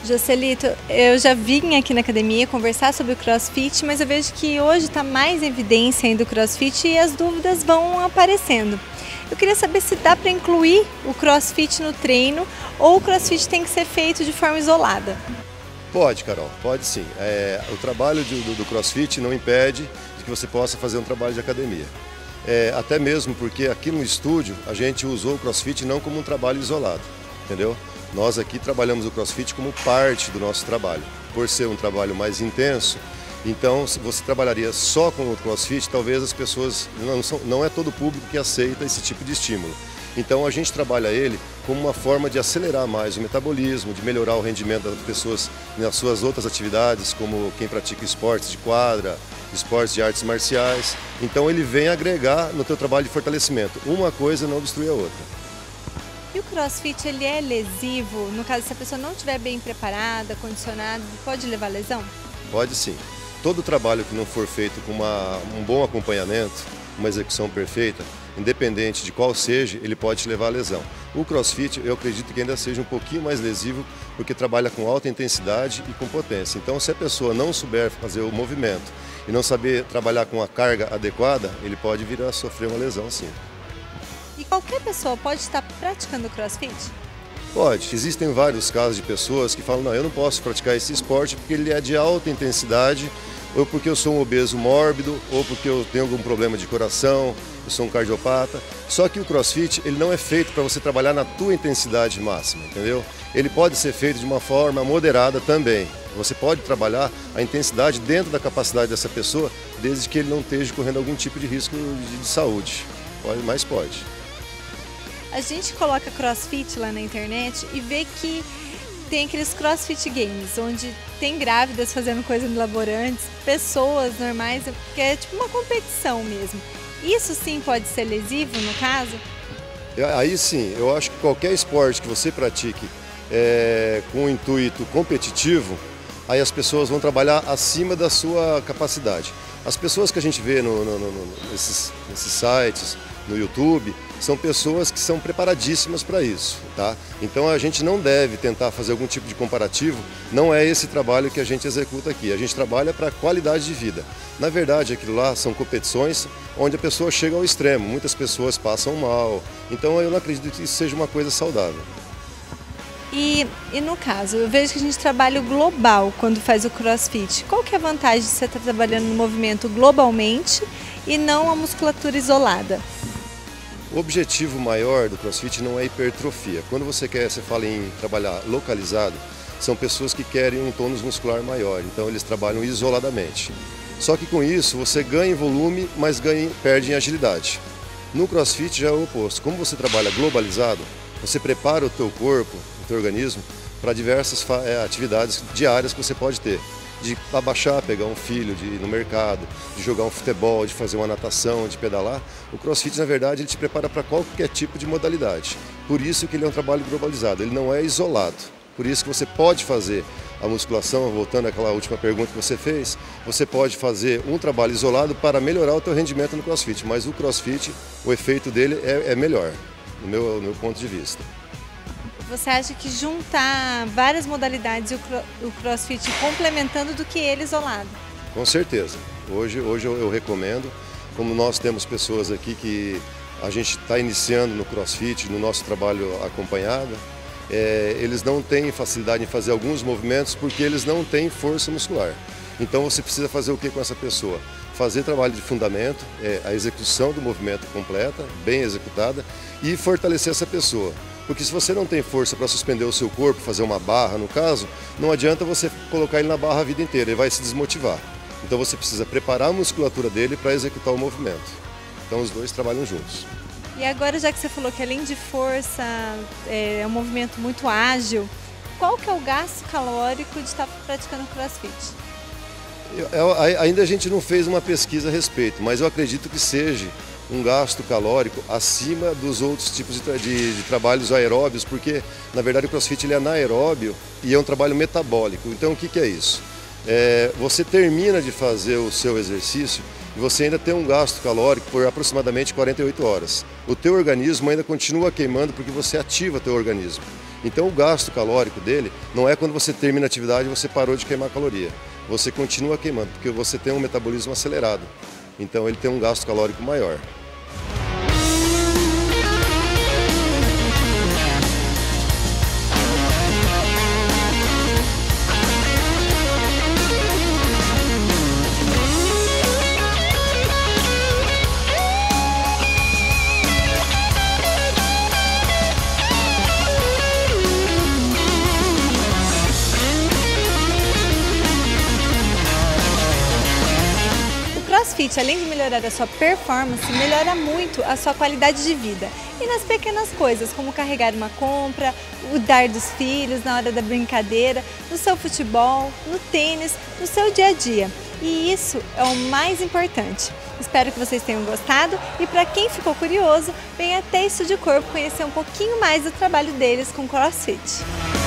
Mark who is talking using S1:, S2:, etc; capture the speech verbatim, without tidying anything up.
S1: Joselito, eu já vim aqui na academia conversar sobre o CrossFit, mas eu vejo que hoje está mais em evidência ainda o CrossFit e as dúvidas vão aparecendo. Eu queria saber se dá para incluir o CrossFit no treino ou o CrossFit tem que ser feito de forma isolada.
S2: Pode, Carol, pode sim. É, o trabalho de, do, do CrossFit não impede de que você possa fazer um trabalho de academia. É, até mesmo porque aqui no estúdio a gente usou o CrossFit não como um trabalho isolado, entendeu? Nós aqui trabalhamos o CrossFit como parte do nosso trabalho. Por ser um trabalho mais intenso, então se você trabalharia só com o CrossFit, talvez as pessoas, não, são, não é todo o público que aceita esse tipo de estímulo. Então a gente trabalha ele como uma forma de acelerar mais o metabolismo, de melhorar o rendimento das pessoas nas suas outras atividades, como quem pratica esportes de quadra, esportes de artes marciais. Então ele vem agregar no teu trabalho de fortalecimento. Uma coisa não obstrui a outra.
S1: E o CrossFit, ele é lesivo? No caso, se a pessoa não estiver bem preparada, condicionada, pode levar a lesão?
S2: Pode sim. Todo trabalho que não for feito com uma, um bom acompanhamento, uma execução perfeita, independente de qual seja, ele pode te levar a lesão. O CrossFit, eu acredito que ainda seja um pouquinho mais lesivo, porque trabalha com alta intensidade e com potência. Então, se a pessoa não souber fazer o movimento e não saber trabalhar com a carga adequada, ele pode vir a sofrer uma lesão, sim.
S1: E qualquer pessoa pode estar praticando CrossFit?
S2: Pode. Existem vários casos de pessoas que falam, não, eu não posso praticar esse esporte porque ele é de alta intensidade, ou porque eu sou um obeso mórbido, ou porque eu tenho algum problema de coração, eu sou um cardiopata. Só que o CrossFit, ele não é feito para você trabalhar na tua intensidade máxima, entendeu? Ele pode ser feito de uma forma moderada também. Você pode trabalhar a intensidade dentro da capacidade dessa pessoa, desde que ele não esteja correndo algum tipo de risco de, de saúde. Pode, mas pode.
S1: A gente coloca CrossFit lá na internet e vê que tem aqueles CrossFit Games, onde tem grávidas fazendo coisas mirabolantes, pessoas normais, que é tipo uma competição mesmo. Isso sim pode ser lesivo no caso?
S2: Aí sim, eu acho que qualquer esporte que você pratique é, com um intuito competitivo, aí as pessoas vão trabalhar acima da sua capacidade. As pessoas que a gente vê no, no, no, nesses, nesses sites, no YouTube, são pessoas que são preparadíssimas para isso, tá? Então a gente não deve tentar fazer algum tipo de comparativo, não é esse trabalho que a gente executa aqui, a gente trabalha para qualidade de vida. Na verdade, aquilo lá são competições onde a pessoa chega ao extremo, muitas pessoas passam mal, então eu não acredito que isso seja uma coisa saudável.
S1: E, e no caso, eu vejo que a gente trabalha o global quando faz o CrossFit. Qual que é a vantagem de você estar trabalhando no movimento globalmente e não a musculatura isolada?
S2: O objetivo maior do CrossFit não é hipertrofia. Quando você quer, você fala em trabalhar localizado, são pessoas que querem um tônus muscular maior, então eles trabalham isoladamente. Só que com isso você ganha em volume, mas ganha, perde em agilidade. No CrossFit já é o oposto. Como você trabalha globalizado, você prepara o teu corpo, o teu organismo, para diversas atividades diárias que você pode ter. De abaixar, pegar um filho, de ir no mercado, de jogar um futebol, de fazer uma natação, de pedalar. O CrossFit, na verdade, ele te prepara para qualquer tipo de modalidade. Por isso que ele é um trabalho globalizado, ele não é isolado. Por isso que você pode fazer a musculação, voltando àquela última pergunta que você fez, você pode fazer um trabalho isolado para melhorar o teu rendimento no CrossFit, mas o CrossFit, o efeito dele é, é melhor, no meu, no meu ponto de vista.
S1: Você acha que juntar várias modalidades e o CrossFit complementando do que ele isolado?
S2: Com certeza. Hoje, hoje eu, eu recomendo, como nós temos pessoas aqui que a gente está iniciando no CrossFit, no nosso trabalho acompanhado, é, eles não têm facilidade em fazer alguns movimentos porque eles não têm força muscular. Então você precisa fazer o que com essa pessoa? Fazer trabalho de fundamento, é, a execução do movimento completa, bem executada, e fortalecer essa pessoa. Porque se você não tem força para suspender o seu corpo, fazer uma barra no caso, não adianta você colocar ele na barra a vida inteira, ele vai se desmotivar. Então você precisa preparar a musculatura dele para executar o movimento. Então os dois trabalham juntos.
S1: E agora, já que você falou que além de força é um movimento muito ágil, qual que é o gasto calórico de estar praticando CrossFit?
S2: Eu, eu, ainda a gente não fez uma pesquisa a respeito, mas eu acredito que seja um gasto calórico acima dos outros tipos de, tra de, de trabalhos aeróbios, porque na verdade o CrossFit ele é anaeróbio e é um trabalho metabólico. Então o que, que é isso? é, você termina de fazer o seu exercício e você ainda tem um gasto calórico por aproximadamente quarenta e oito horas. O teu organismo ainda continua queimando porque você ativa teu organismo. Então o gasto calórico dele não é quando você termina a atividade e você parou de queimar caloria. Você continua queimando porque você tem um metabolismo acelerado. Então ele tem um gasto calórico maior.
S1: O CrossFit, além de melhorar a sua performance, melhora muito a sua qualidade de vida. E nas pequenas coisas, como carregar uma compra, o dar dos filhos na hora da brincadeira, no seu futebol, no tênis, no seu dia a dia. E isso é o mais importante. Espero que vocês tenham gostado e para quem ficou curioso, venha até Estúdio Corpo conhecer um pouquinho mais do trabalho deles com CrossFit.